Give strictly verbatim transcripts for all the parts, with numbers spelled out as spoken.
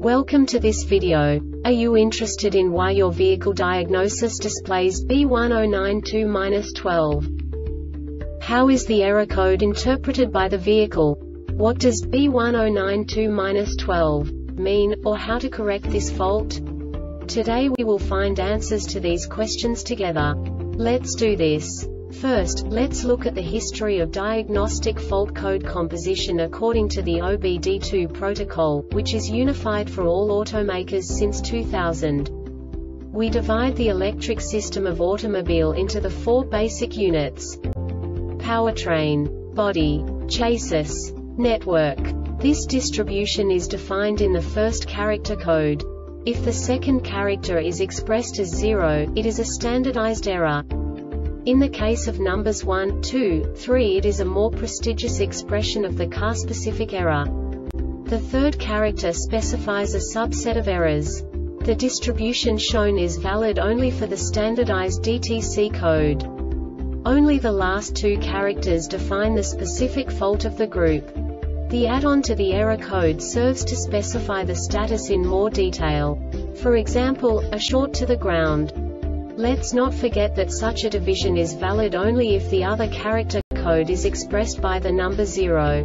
Welcome to this video. Are you interested in why your vehicle diagnosis displays B one zero nine two dash twelve? How is the error code interpreted by the vehicle? What does B one zero nine two dash twelve mean, or how to correct this fault? Today we will find answers to these questions together. Let's do this. First, let's look at the history of diagnostic fault code composition according to the O B D two protocol, which is unified for all automakers since two thousand. We divide the electric system of automobile into the four basic units: powertrain, body, chassis, network. This distribution is defined in the first character code. If the second character is expressed as zero, it is a standardized error. In the case of numbers one, two, three, it is a more prestigious expression of the car-specific error. The third character specifies a subset of errors. The distribution shown is valid only for the standardized D T C code. Only the last two characters define the specific fault of the group. The add-on to the error code serves to specify the status in more detail. For example, a short to the ground. Let's not forget that such a division is valid only if the other character code is expressed by the number zero.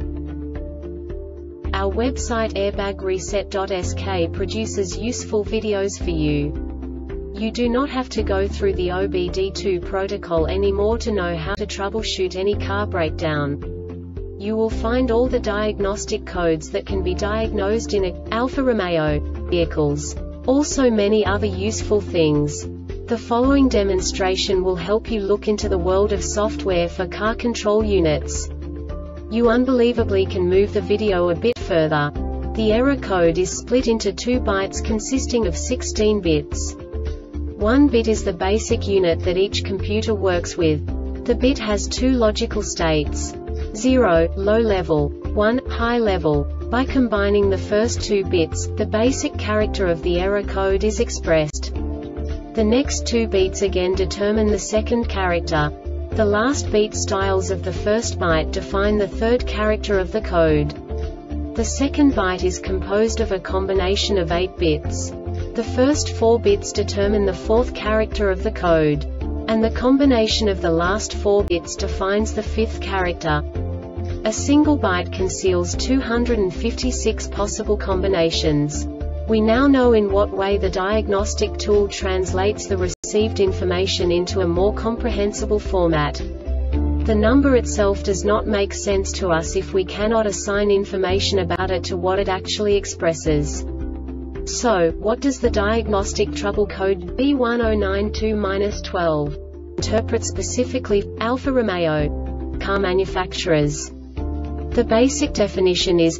Our website airbag reset dot S K produces useful videos for you. You do not have to go through the O B D two protocol anymore to know how to troubleshoot any car breakdown. You will find all the diagnostic codes that can be diagnosed in a Alfa Romeo vehicles. Also many other useful things. The following demonstration will help you look into the world of software for car control units. You unbelievably can move the video a bit further. The error code is split into two bytes consisting of sixteen bits. One bit is the basic unit that each computer works with. The bit has two logical states: zero, low level, one, high level. By combining the first two bits, the basic character of the error code is expressed. The next two beats again determine the second character. The last beat styles of the first byte define the third character of the code. The second byte is composed of a combination of eight bits. The first four bits determine the fourth character of the code. And the combination of the last four bits defines the fifth character. A single byte conceals two hundred fifty-six possible combinations. We now know in what way the diagnostic tool translates the received information into a more comprehensible format. The number itself does not make sense to us if we cannot assign information about it to what it actually expresses. So, what does the diagnostic trouble code B one zero nine two dash twelve interpret specifically for Alfa Romeo car manufacturers? The basic definition is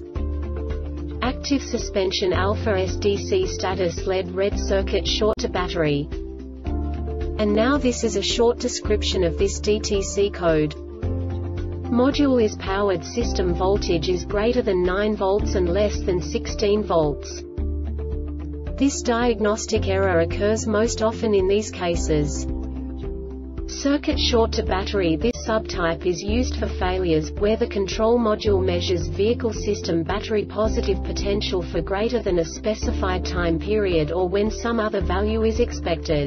active suspension alpha S D C status L E D red circuit short to battery. And now this is a short description of this D T C code. Module is powered system voltage is greater than nine volts and less than sixteen volts. This diagnostic error occurs most often in these cases: circuit short to battery. This subtype is used for failures where the control module measures vehicle system battery positive potential for greater than a specified time period or when some other value is expected.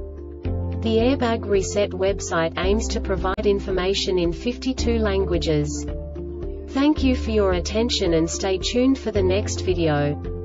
The Airbag Reset website aims to provide information in fifty-two languages. Thank you for your attention and stay tuned for the next video.